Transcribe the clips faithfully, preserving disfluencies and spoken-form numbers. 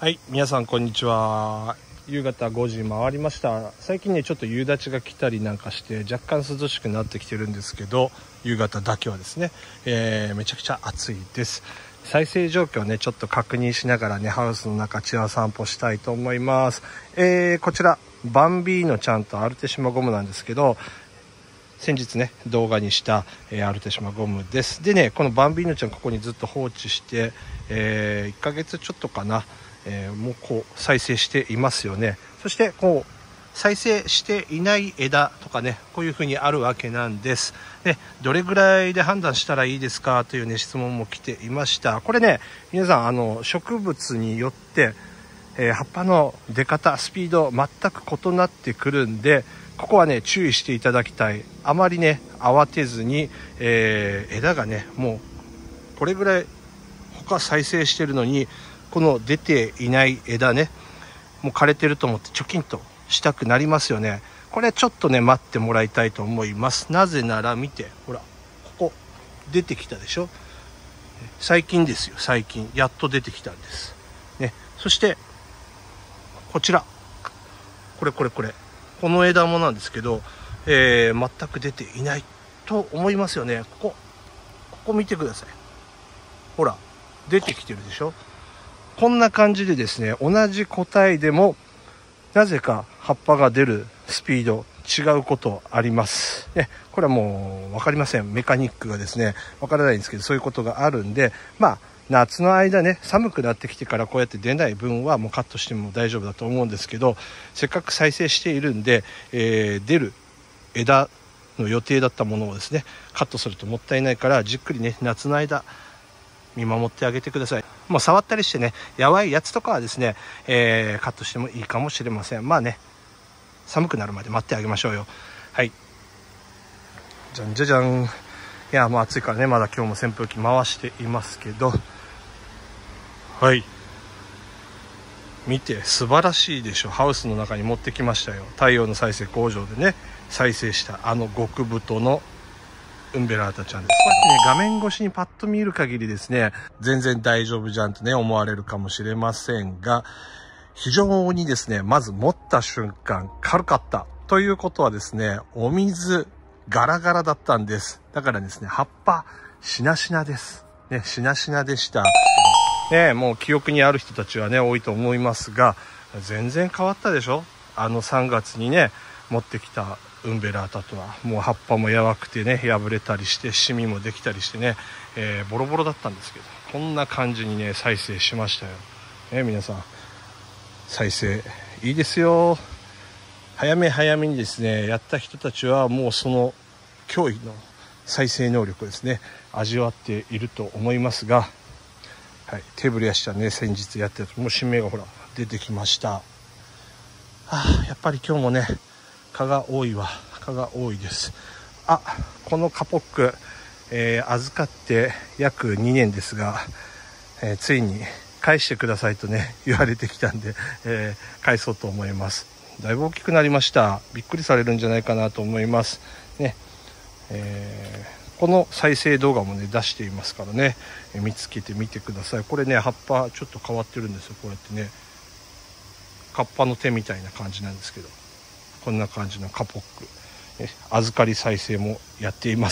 はい、皆さんこんにちは。夕方ごじ回りました。最近ねちょっと夕立が来たりなんかして若干涼しくなってきてるんですけど、夕方だけはですね、えー、めちゃくちゃ暑いです。再生状況をねちょっと確認しながらねハウスの中チア散歩したいと思います。えー、こちらバンビーノちゃんとアルテシマゴムなんですけど、先日ね動画にした、えー、アルテシマゴムです。でねこのバンビーノちゃんここにずっと放置して、えー、いっかげつちょっとかな、えー、もうこう再生していますよね。そしてこう再生していない枝とかねこういう風にあるわけなんです。でどれぐらいで判断したらいいですかというね質問も来ていました。これね皆さんあの植物によって、えー、葉っぱの出方スピード全く異なってくるんで、ここはね注意していただきたい。あまりね慌てずに、えー、枝がねもうこれぐらい他再生してるのにこの出ていない枝ねもう枯れてると思ってチョキンとしたくなりますよね。これちょっとね待ってもらいたいと思います。なぜなら見てほらここ出てきたでしょ。最近ですよ、最近やっと出てきたんですね。そしてこちらこれこれこれこの枝もなんですけど、えー、全く出ていないと思いますよね。ここここ見てください。ほら出てきてるでしょ。こんな感じでですね同じ個体でもなぜか葉っぱが出るスピード違うことありますね。これはもう分かりません。メカニックがですね分からないんですけどそういうことがあるんで、まあ夏の間ね寒くなってきてからこうやって出ない分はもうカットしても大丈夫だと思うんですけど、せっかく再生しているんで、えー、出る枝の予定だったものをですねカットするともったいないからじっくりね夏の間見守ってあげてください。もう触ったりしてねやばいやつとかはですね、えー、カットしてもいいかもしれません。まあね寒くなるまで待ってあげましょうよ。はい、じゃんじゃじゃん。いやもう暑いからねまだ今日も扇風機回していますけど、はい見て素晴らしいでしょ。ハウスの中に持ってきましたよ。太陽の再生工場でね再生したあの極太のウンベラータちゃんです。こうやってね画面越しにパッと見る限りですね全然大丈夫じゃんとね思われるかもしれませんが、非常にですねまず持った瞬間軽かったということはですねお水ガラガラだったんです。だからですね葉っぱしなしなですね、しなしなでしたね。もう記憶にある人たちはね多いと思いますが、全然変わったでしょ。あのさんがつにね持ってきたウンベラータとはもう葉っぱもやわくてね破れたりしてシミもできたりしてね、えー、ボロボロだったんですけどこんな感じにね再生しましたよ、ね、皆さん再生いいですよ。早め早めにですねやった人たちはもうその驚異の再生能力をですね味わっていると思いますが、はい、テーブルヤシちゃんね先日やってたもう新芽がほら出てきました。はあ、やっぱり今日もね蚊が多いわ。蚊が多いです。あ、このカポック、えー、預かって約にねんですが、えー、ついに返してくださいとね言われてきたんで、えー、返そうと思います。だいぶ大きくなりました。びっくりされるんじゃないかなと思いますね。えー、この再生動画もね出していますからね、えー、見つけてみてください。これね葉っぱちょっと変わってるんですよ。こうやってねカッパの手みたいな感じなんですけど、こんな感じのカポック、え預かり再生もやっています。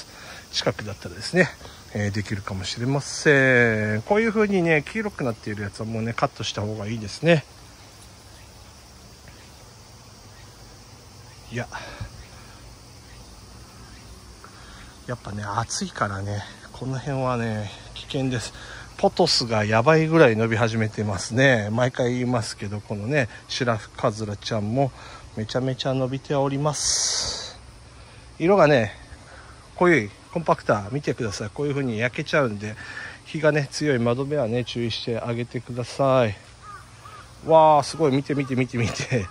近くだったらですね、えー、できるかもしれません。こういう風にね黄色くなっているやつはもうねカットした方がいいですね。いややっぱね暑いからねこの辺はね危険です。ポトスがやばいぐらい伸び始めてますね。毎回言いますけどこのねシラフカズラちゃんもめちゃめちゃ伸びております。色がねこういうコンパクター見てください。こういう風に焼けちゃうんで日がね強い窓辺はね注意してあげてください。わーすごい見て見て見て見て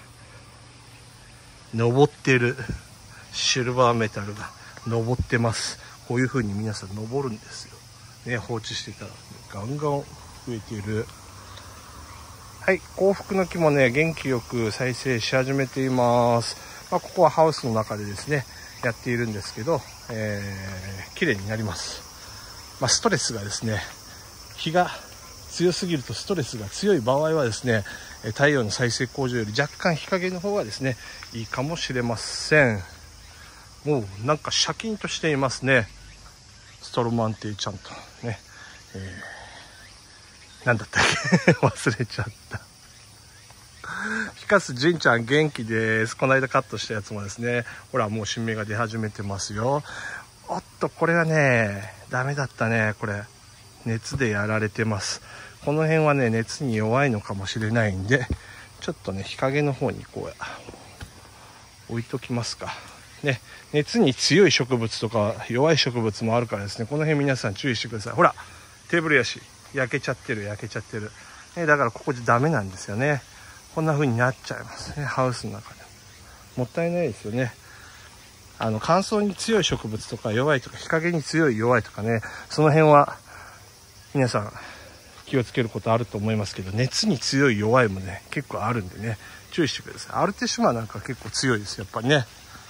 登ってるシルバーメタルが登ってます。こういう風に皆さん登るんですよね。放置してたらガンガン増えている。はい、幸福の木もね元気よく再生し始めています。まあ、ここはハウスの中でですねやっているんですけど、えー、綺麗になります。まあ、ストレスがですね日が強すぎるとストレスが強い場合はですね、太陽の再生工場より若干日陰の方がですねいいかもしれません。もうなんかシャキンとしていますね、ストロマンテイちゃんとね、えー、なんだったっけ忘れちゃった。ヒカスジンちゃん元気です。この間カットしたやつもですね、ほらもう新芽が出始めてますよ。おっとこれはねダメだったね。これ熱でやられてます。この辺はね熱に弱いのかもしれないんで、ちょっとね日陰の方にこう置いときますかね。熱に強い植物とか弱い植物もあるからですね、この辺皆さん注意してください。ほらテーブルヤシ焼けちゃってる焼けちゃってる、ね、だからここじゃダメなんですよね。こんな風になっちゃいますね、ハウスの中で。もったいないですよね。あの乾燥に強い植物とか弱いとか日陰に強い弱いとかね、その辺は皆さん気をつけることあると思いますけど、熱に強い弱いもね結構あるんでね、注意してください。アルテシマなんか結構強いですやっぱりね、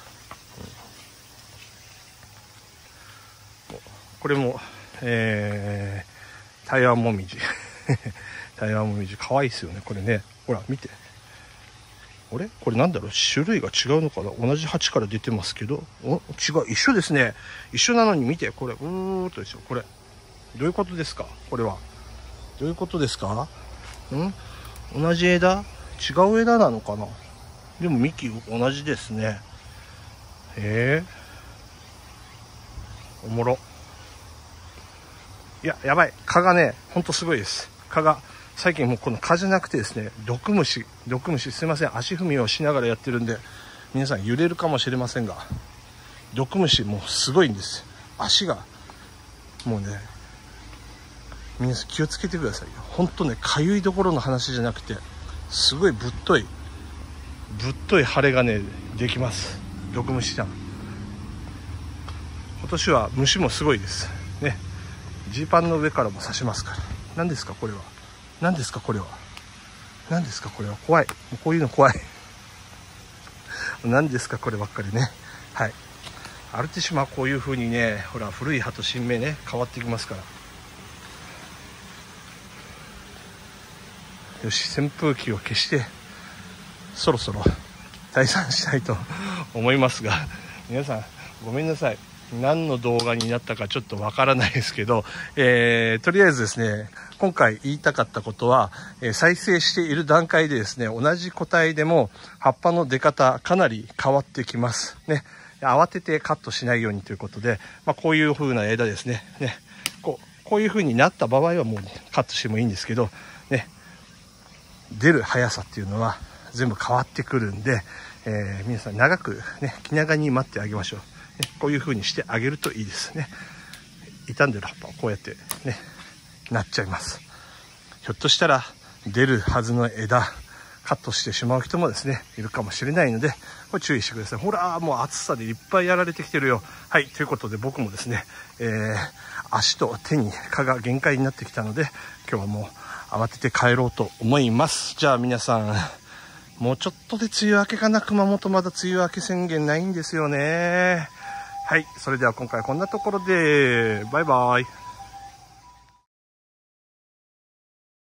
うん、これも、えー、台湾もみじ台湾もみじ可愛いですよねこれね。ほら見て、あれこれなんだろう、種類が違うのかな。同じ鉢から出てますけど、お違う、一緒ですね。一緒なのに見て、これうーっとですよ。これどういうことですか、これはどういうことですか。ん同じ枝、違う枝なのかな。でも幹同じですね。えー、おもろ。いややばい、蚊がねほんとすごいです。蚊が最近もうこの蚊じゃなくてですね、毒虫毒虫すいません、足踏みをしながらやってるんで皆さん揺れるかもしれませんが、毒虫もうすごいんです。足がもうね、皆さん気をつけてくださいよ。ほんとねかゆいどころの話じゃなくて、すごいぶっといぶっとい腫れがねできます、毒虫ちゃん。今年は虫もすごいですね。ジーパンの上からも刺しますから。何ですかこれは、何ですかこれは、何ですかこれは、怖い、もうこういうの怖い何ですかこればっかりね。はい、アルティシマはこういう風にね、ほら古い葉と新芽ね変わっていきますから。よし、扇風機を消してそろそろ退散したいと思いますが、皆さんごめんなさい、何の動画になったかちょっとわからないですけど、えー、とりあえずですね今回言いたかったことは、えー、再生している段階でですね、同じ個体でも葉っぱの出方かなり変わってきますね。慌ててカットしないようにということで、まあ、こういう風な枝ですねね、こう、こういう風になった場合はもうカットしてもいいんですけどね、出る速さっていうのは全部変わってくるんで、えー、皆さん長くね気長に待ってあげましょう、ね、こういう風にしてあげるといいですね。傷んでる葉っぱをこうやってねなっちゃいます。ひょっとしたら出るはずの枝カットしてしまう人もですねいるかもしれないので、これ注意してください。ほらもう暑さでいっぱいやられてきてるよ。はい、ということで僕もですね、えー、足と手に蚊が限界になってきたので今日はもう慌てて帰ろうと思います。じゃあ皆さんもうちょっとで梅雨明けかな。熊本まだ梅雨明け宣言ないんですよね。はい、それでは今回はこんなところでバイバイ。